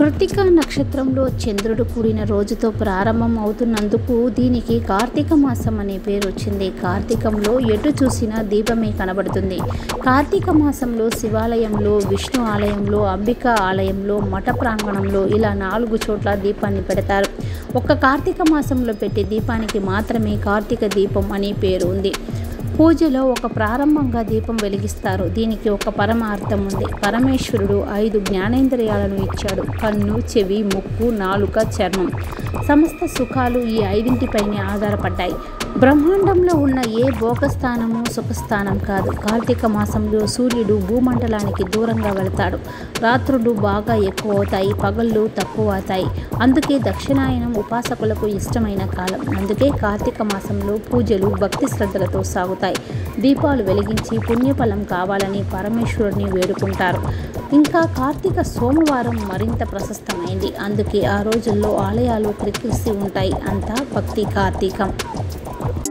కృత్తిక నక్షత్రంలో చంద్రుడు కూడిన రోజుతో ప్రారంభం అవుతున్నందుకు దీనికి కార్తీక మాసం అనే పేరు వచ్చింది. కార్తీకంలో ఎటు చూసినా దీపమే కనబడుతుంది. కార్తీక మాసంలో శివాలయంలో, విష్ణు ఆలయంలో, అంబిక ఆలయంలో, మఠ ప్రాంగణంలో ఇలా 4 చోట్ల దీపాన్ని పెడతారు. ఒక్క కార్తీక మాసంలో పెట్టే దీపానికి మాత్రమే కార్తీక దీపం అనే పేరు ఉంది. పూజలో ఒక ప్రారంభంగా దీపం వెలిగిస్తారు. దీనికి ఒక పరమార్థం ఉంది. పరమేశ్వరుడు 5 జ్ఞానేంద్రియాలను ఇచ్చాడు. కన్ను, చెవి, ముక్కు, నాలుక, చర్మం. సమస్త సుఖాలు ఈ 5పైనే ఆధారపడ్డాయి. బ్రహ్మాండంలో ఉన్న ఏ భోగస్థానము సుఖస్థానం కాదు. కార్తీక మాసంలో సూర్యుడు భూమండలానికి దూరంగా వెళతాడు. రాత్రులు బాగా ఎక్కువ అవుతాయి, పగళ్ళు తక్కువ అవుతాయి. అందుకే దక్షిణాయనం ఉపాసకులకు ఇష్టమైన కాలం. అందుకే కార్తీక మాసంలో పూజలు భక్తి శ్రద్ధలతో సాగుతాయి. దీపాలు వెలిగించి పుణ్యఫలం కావాలని పరమేశ్వరుడిని వేడుకుంటారు. ఇంకా కార్తీక సోమవారం మరింత ప్రశస్తమైంది. అందుకే ఆ రోజుల్లో ఆలయాలు క్రిక్కిరిసి ఉంటాయి. అంతా భక్తి కార్తీకం.